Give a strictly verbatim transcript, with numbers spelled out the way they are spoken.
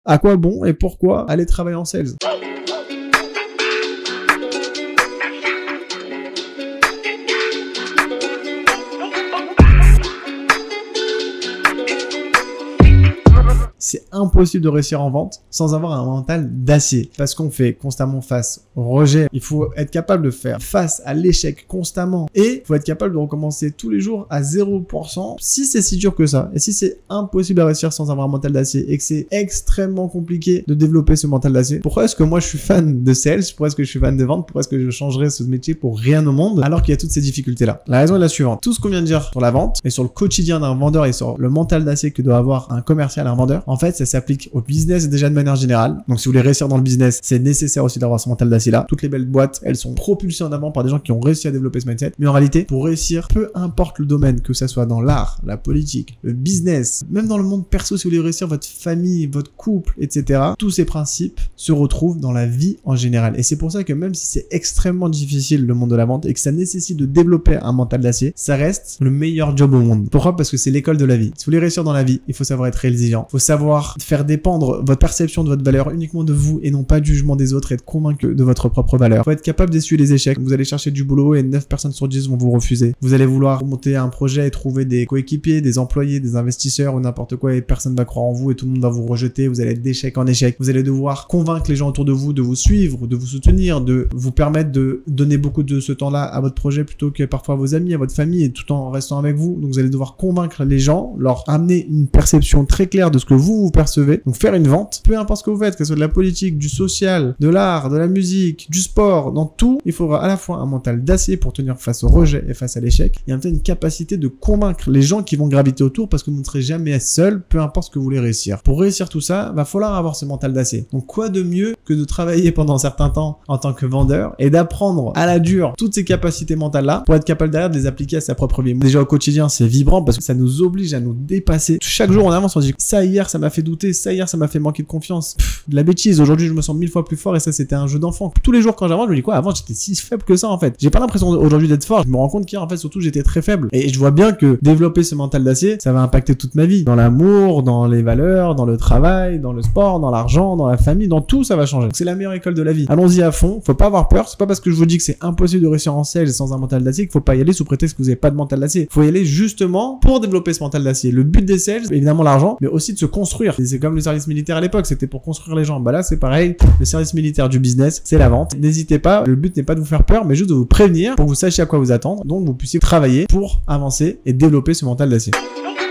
à quoi bon et pourquoi aller travailler en sales? C'est impossible de réussir en vente sans avoir un mental d'acier. Parce qu'on fait constamment face au rejet. Il faut être capable de faire face à l'échec constamment. Et il faut être capable de recommencer tous les jours à zéro pour cent. Si c'est si dur que ça, et si c'est impossible à réussir sans avoir un mental d'acier, et que c'est extrêmement compliqué de développer ce mental d'acier, pourquoi est-ce que moi je suis fan de sales? Pourquoi est-ce que je suis fan de vente? Pourquoi est-ce que je changerais ce métier pour rien au monde alors qu'il y a toutes ces difficultés-là? La raison est la suivante. Tout ce qu'on vient de dire sur la vente et sur le quotidien d'un vendeur et sur le mental d'acier que doit avoir un commercial, un vendeur, en fait, ça s'applique au business déjà de manière générale. Donc, si vous voulez réussir dans le business, c'est nécessaire aussi d'avoir ce mental d'acier-là. Toutes les belles boîtes, elles sont propulsées en avant par des gens qui ont réussi à développer ce mindset. Mais en réalité, pour réussir, peu importe le domaine, que ça soit dans l'art, la politique, le business, même dans le monde perso, si vous voulez réussir votre famille, votre couple, et cetera, tous ces principes se retrouvent dans la vie en général. Et c'est pour ça que même si c'est extrêmement difficile le monde de la vente et que ça nécessite de développer un mental d'acier, ça reste le meilleur job au monde. Pourquoi? Parce que c'est l'école de la vie. Si vous voulez réussir dans la vie, il faut savoir être résilient. Il faut savoir faire dépendre votre perception de votre valeur uniquement de vous et non pas du jugement des autres et être convaincu de votre propre valeur. Il faut être capable d'essuyer les échecs. Vous allez chercher du boulot et neuf personnes sur dix vont vous refuser. Vous allez vouloir monter un projet et trouver des coéquipiers, des employés, des investisseurs ou n'importe quoi et personne va croire en vous et tout le monde va vous rejeter. Vous allez être d'échec en échec. Vous allez devoir convaincre les gens autour de vous de vous suivre, de vous soutenir, de vous permettre de donner beaucoup de ce temps-là à votre projet plutôt que parfois à vos amis, à votre famille et tout en restant avec vous. Donc vous allez devoir convaincre les gens, leur amener une perception très claire de ce que vous vous percevez. Donc faire une vente, peu importe ce que vous faites, que ce soit de la politique, du social, de l'art, de la musique, du sport, dans tout, il faudra à la fois un mental d'acier pour tenir face au rejet et face à l'échec, et en même temps une capacité de convaincre les gens qui vont graviter autour parce que vous ne serez jamais seul, peu importe ce que vous voulez réussir. Pour réussir tout ça, va falloir avoir ce mental d'acier. Donc quoi de mieux que de travailler pendant un certain temps en tant que vendeur et d'apprendre à la dure toutes ces capacités mentales-là pour être capable derrière de les appliquer à sa propre vie. Déjà au quotidien, c'est vibrant parce que ça nous oblige à nous dépasser. Chaque jour on avance, on se dit ça hier ça m'a fait douter, ça hier ça m'a fait manquer de confiance. Pff, de la bêtise, aujourd'hui je me sens mille fois plus fort et ça c'était un jeu d'enfant. Tous les jours quand j'avance, je me dis quoi, avant j'étais si faible que ça en fait. J'ai pas l'impression aujourd'hui d'être fort, je me rends compte qu'hier en fait surtout j'étais très faible. Et je vois bien que développer ce mental d'acier, ça va impacter toute ma vie. Dans l'amour, dans les valeurs, dans le travail, dans le sport, dans l'argent, dans la famille, dans tout ça va changer. C'est la meilleure école de la vie. Allons-y à fond, faut pas avoir peur, c'est pas parce que je vous dis que c'est impossible de réussir en sales sans un mental d'acier qu'il faut pas y aller sous prétexte que vous avez pas de mental d'acier. Faut y aller justement pour développer ce mental d'acier. Le but des sales, évidemment l'argent, mais aussi de se construire. Et c'est comme le service militaire à l'époque, c'était pour construire les gens. Bah là c'est pareil, le service militaire du business, c'est la vente. N'hésitez pas, le but n'est pas de vous faire peur, mais juste de vous prévenir pour que vous sachiez à quoi vous attendre, donc vous puissiez travailler pour avancer et développer ce mental d'acier.